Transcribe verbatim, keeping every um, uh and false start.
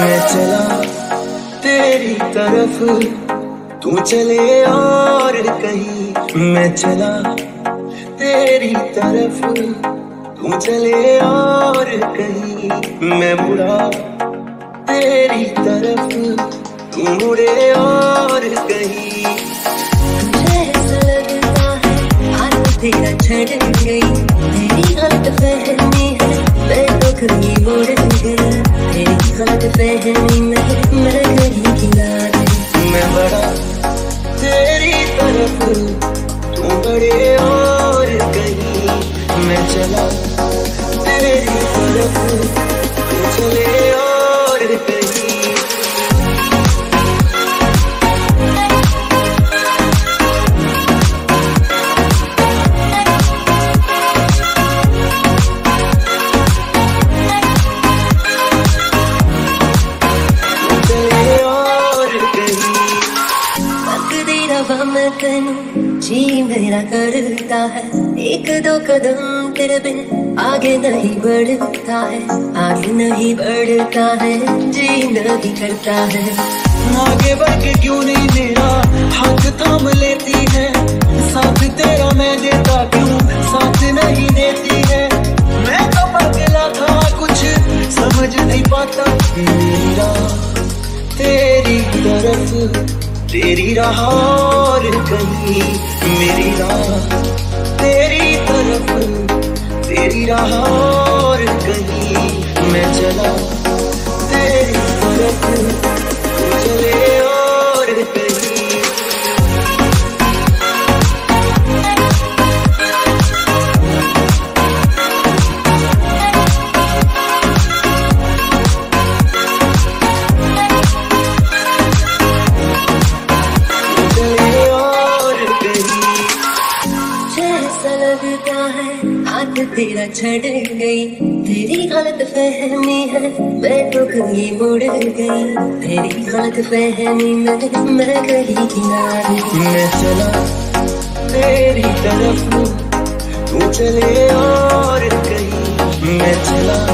मैं चला तेरी तरफ, तू चले और कहीं। मैं चला तेरी तरफ, तू चले और कहीं। मैं मुड़ा तेरी तरफ, तू मुड़े और कहीं। मुझे ऐसा लगता है हाथ तेरा छड़ गई, तेरी गलत फहमी है मैं तो कहीं मुड़ गई। तेरी गलत फहमी में मैं कहीं किनारे। मैं बढ़ा तेरी तरफ, तू बढ़े और कहीं। मैं चला तेरी तरफ, तू चले और कहीं। मैं तेनू जी मेरा करता है, एक दो कदम तेरे बिन आगे नहीं बढ़ता है, आगे नहीं बढ़ता है, जी नहीं करता है। आगे बढ़ के क्यों नहीं मेरा हाथ थाम लेती है, साथ तेरा मैं देता क्यों साथ नहीं देती है। मैं तो पगला था कुछ समझ नहीं पाता, मेरा तेरी तरफ तेरी राह और कहीं। मेरी राह तेरी तरफ, तेरी राह और कहीं। मैं चला तेरी तरफ, तू चले और कहीं। लगता है हाथ तेरा छड़ गई, तेरी गलत फहमी है मैं तो कहीं मुड़ गई। तेरी गलत फहमी में मैं कहीं किनारे। मैं चला तेरी तरफ, तू चले और कहीं। मैं चला